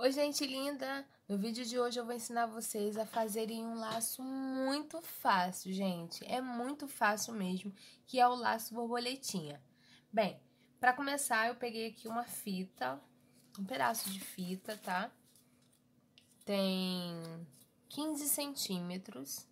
Oi, gente linda! No vídeo de hoje eu vou ensinar vocês a fazerem um laço muito fácil, gente. É muito fácil mesmo, que é o laço borboletinha. Bem, para começar eu peguei aqui uma fita, um pedaço de fita, tá? Tem 15 centímetros.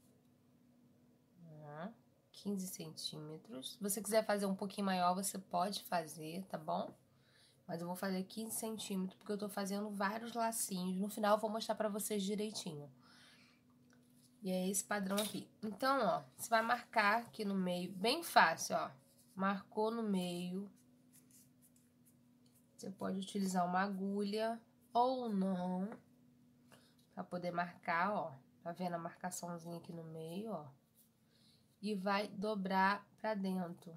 15 centímetros. Se você quiser fazer um pouquinho maior, você pode fazer, tá bom? Mas eu vou fazer 15 centímetros, porque eu tô fazendo vários lacinhos. No final eu vou mostrar pra vocês direitinho. E é esse padrão aqui. Então, ó, você vai marcar aqui no meio, bem fácil, ó. Marcou no meio. Você pode utilizar uma agulha ou não, pra poder marcar, ó. Tá vendo a marcaçãozinha aqui no meio, ó? E vai dobrar pra dentro.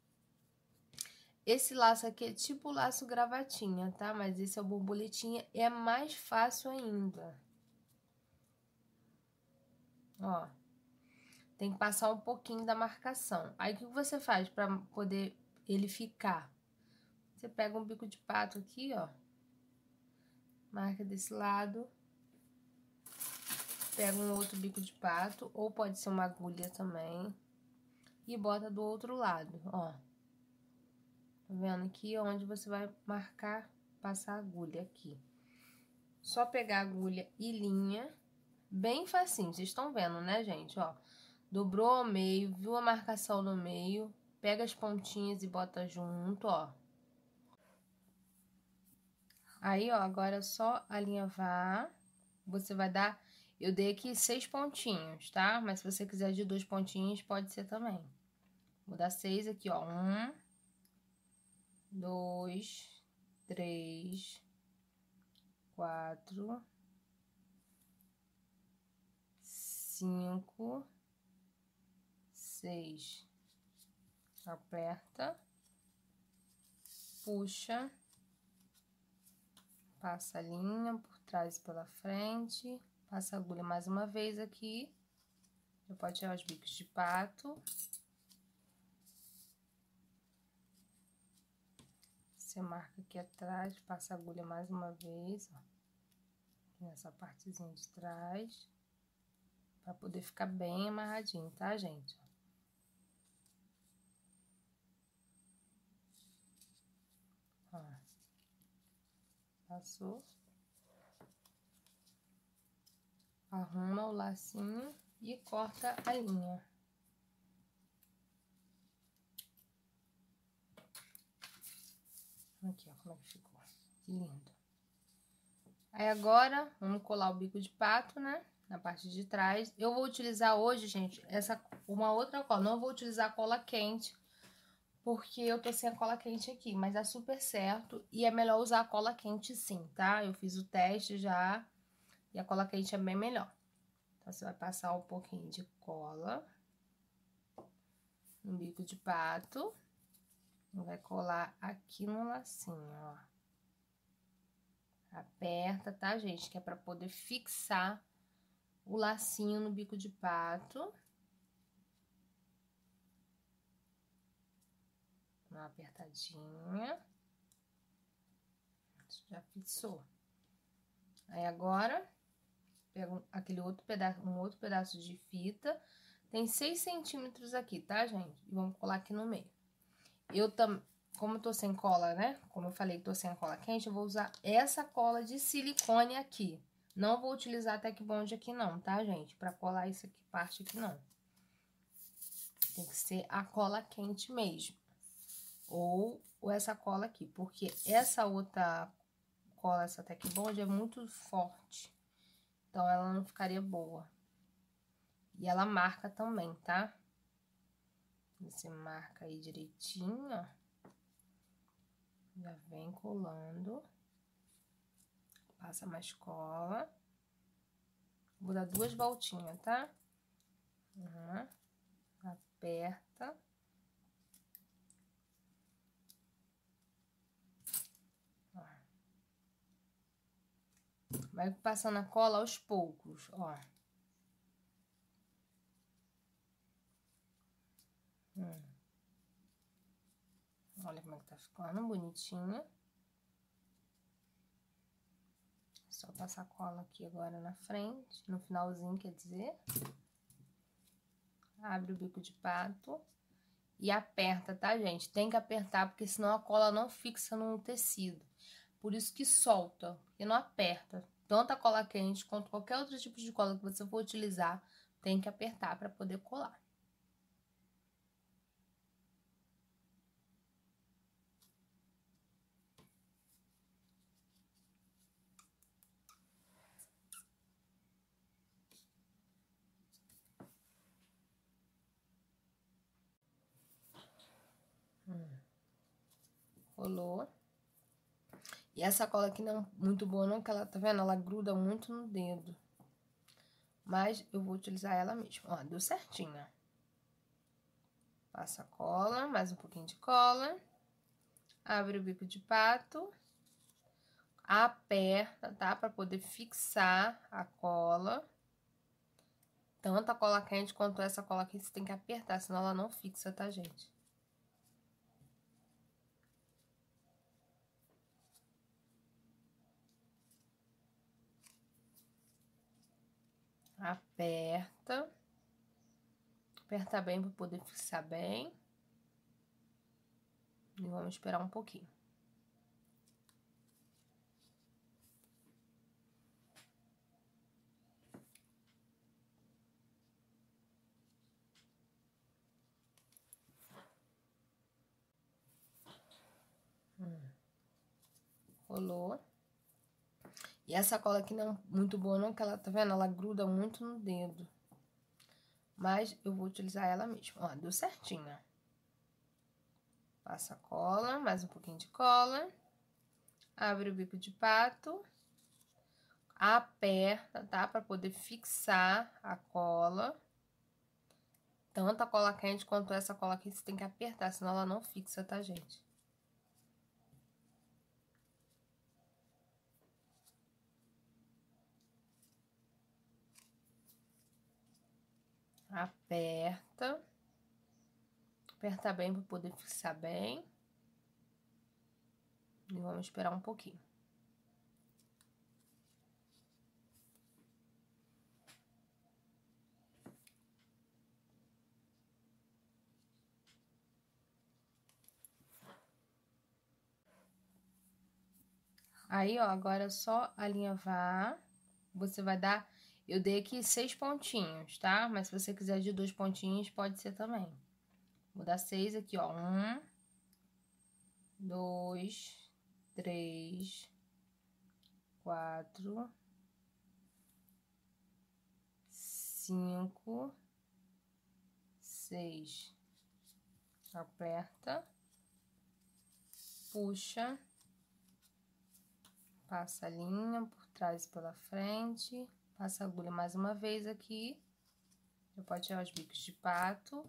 Esse laço aqui é tipo laço gravatinha, tá? Mas esse é o borboletinha, é mais fácil ainda. Ó, tem que passar um pouquinho da marcação. Aí, o que você faz pra poder ele ficar? Você pega um bico de pato aqui, ó. Marca desse lado. Pega um outro bico de pato, ou pode ser uma agulha também. E bota do outro lado, ó. Tá vendo aqui onde você vai marcar, passar a agulha aqui. Só pegar a agulha e linha, bem facinho, vocês estão vendo, né, gente, ó. Dobrou ao meio, viu a marcação no meio, pega as pontinhas e bota junto, ó. Aí, ó, agora é só alinhavar, você vai dar... Eu dei aqui 6 pontinhos, tá? Mas se você quiser de 2 pontinhos, pode ser também. Vou dar 6 aqui, ó. 1, 2, 3, 4, 5, 6. Aperta, puxa, passa a linha por trás e pela frente, passa a agulha mais uma vez aqui, já pode tirar os bicos de pato. Você marca aqui atrás, passa a agulha mais uma vez, ó, nessa partezinha de trás, pra poder ficar bem amarradinho, tá, gente? Ó, passou. Arruma o lacinho e corta a linha. Aqui, ó, como é que ficou. Que lindo. Aí agora, vamos colar o bico de pato, né? Na parte de trás. Eu vou utilizar hoje, gente, uma outra cola. Não vou utilizar cola quente, porque eu tô sem a cola quente aqui. Mas dá super certo e é melhor usar a cola quente sim, tá? Eu fiz o teste já e a cola quente é bem melhor. Então, você vai passar um pouquinho de cola no bico de pato. E vai colar aqui no lacinho, ó. Aperta, tá, gente? Que é pra poder fixar o lacinho no bico de pato. Uma apertadinha. Já fixou. Aí agora, pego aquele outro pedaço, um outro pedaço de fita. Tem 6 centímetros aqui, tá, gente? E vamos colar aqui no meio. Como eu tô sem cola, né? Como eu falei que tô sem a cola quente, eu vou usar essa cola de silicone aqui. Não vou utilizar Tec Bond aqui não, tá, gente? Pra colar isso aqui, parte aqui não. Tem que ser a cola quente mesmo. Ou essa cola aqui, porque essa outra cola, essa Tec Bond, é muito forte. Então, ela não ficaria boa. E ela marca também, tá? Você marca aí direitinho, ó. Já vem colando. Passa mais cola. Vou dar 2 voltinhas, tá? Aperta. Ó. Vai passando a cola aos poucos, ó. Olha como é que tá ficando, bonitinho. Só passar cola aqui agora na frente, no finalzinho, quer dizer. Abre o bico de pato e aperta, tá, gente? Tem que apertar, porque senão a cola não fixa no tecido. Por isso que solta, porque não aperta. Tanto a cola quente quanto qualquer outro tipo de cola que você for utilizar, tem que apertar para poder colar. Rolou. E essa cola aqui não é muito boa não, que ela, tá vendo? Ela gruda muito no dedo. Mas eu vou utilizar ela mesmo. Ó, deu certinho, ó. Passa a cola, mais um pouquinho de cola. Abre o bico de pato. Aperta, tá? Pra poder fixar a cola. Tanto a cola quente quanto essa cola aqui, você tem que apertar, senão ela não fixa, tá, gente? Aperta. Aperta bem para poder fixar bem. E vamos esperar um pouquinho. Rolou. E essa cola aqui não é muito boa não, que ela, tá vendo? Ela gruda muito no dedo. Mas eu vou utilizar ela mesmo. Ó, deu certinho, ó. Passa a cola, mais um pouquinho de cola. Abre o bico de pato. Aperta, tá? Pra poder fixar a cola. Tanto a cola quente quanto essa cola aqui, você tem que apertar, senão ela não fixa, tá, gente? Aperta. Aperta bem para poder fixar bem. E vamos esperar um pouquinho. Aí, ó, agora é só alinhavar. Você vai dar... Eu dei aqui 6 pontinhos, tá? Mas se você quiser de 2 pontinhos, pode ser também. Vou dar 6 aqui, ó. 1, 2, 3, 4, 5, 6. Aperta. Puxa. Passa a linha por trás e pela frente. Passa a agulha mais uma vez aqui. Já pode tirar os bicos de pato.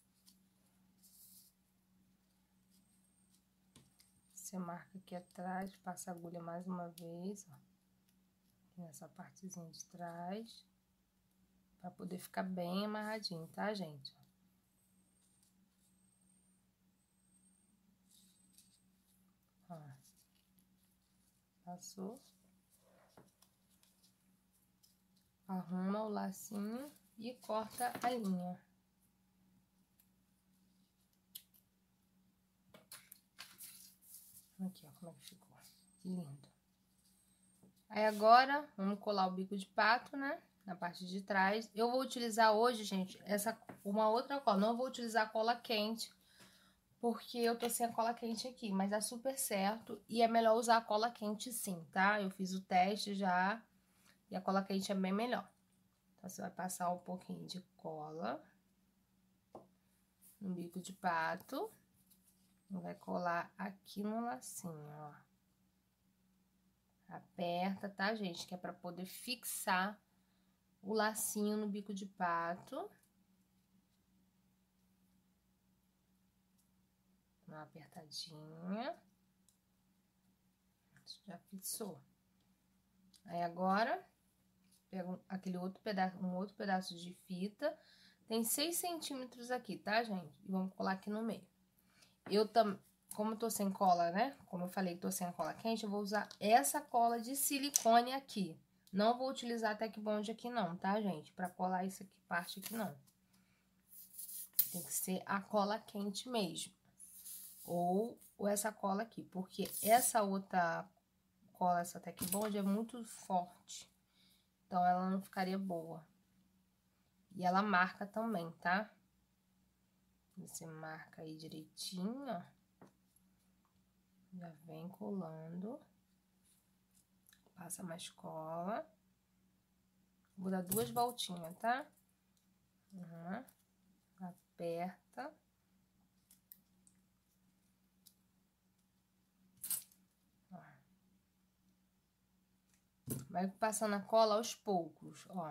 Você marca aqui atrás, passa a agulha mais uma vez, ó. Nessa partezinha de trás. Pra poder ficar bem amarradinho, tá, gente? Ó. Passou. Arruma o lacinho e corta a linha. Aqui, ó, como é que ficou. Lindo. Aí agora, vamos colar o bico de pato, né? Na parte de trás. Eu vou utilizar hoje, gente, uma outra cola. Não vou utilizar cola quente, porque eu tô sem a cola quente aqui. Mas dá super certo e é melhor usar a cola quente sim, tá? Eu fiz o teste já e a cola quente é bem melhor. Então, você vai passar um pouquinho de cola no bico de pato. E vai colar aqui no lacinho, ó. Aperta, tá, gente? Que é pra poder fixar o lacinho no bico de pato. Uma apertadinha. Já fixou. Aí agora, pego aquele outro pedaço, um outro pedaço de fita. Tem 6 centímetros aqui, tá, gente? E vamos colar aqui no meio. Eu como eu tô sem cola, né? Como eu falei que tô sem a cola quente, eu vou usar essa cola de silicone aqui. Não vou utilizar a Tec Bond aqui não, tá, gente? Pra colar isso aqui, parte aqui não. Tem que ser a cola quente mesmo. Ou essa cola aqui, porque essa outra cola, essa Tec Bond, é muito forte. Então, ela não ficaria boa. E ela marca também, tá? Você marca aí direitinho, ó. Já vem colando. Passa mais cola. Vou dar 2 voltinhas, tá? Aperta. Ó. Vai passando a cola aos poucos, ó.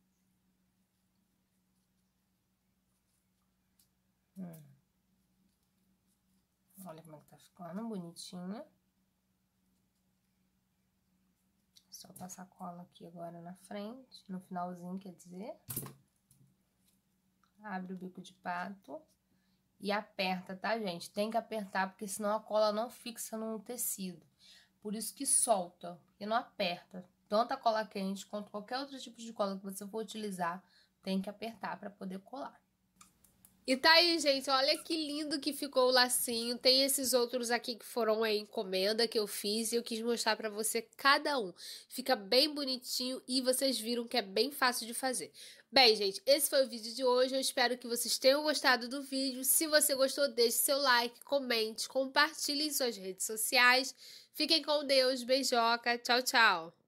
Olha como é que tá ficando, bonitinho. Só passar cola aqui agora na frente, no finalzinho, quer dizer. Abre o bico de pato e aperta, tá, gente? Tem que apertar, porque senão a cola não fixa no tecido. Por isso que solta, porque não aperta. Tanto a cola quente quanto qualquer outro tipo de cola que você for utilizar, tem que apertar para poder colar. E tá aí, gente, olha que lindo que ficou o lacinho. Tem esses outros aqui que foram a encomenda que eu fiz e eu quis mostrar pra você cada um. Fica bem bonitinho e vocês viram que é bem fácil de fazer. Bem, gente, esse foi o vídeo de hoje. Eu espero que vocês tenham gostado do vídeo. Se você gostou, deixe seu like, comente, compartilhe em suas redes sociais. Fiquem com Deus, beijoca, tchau, tchau.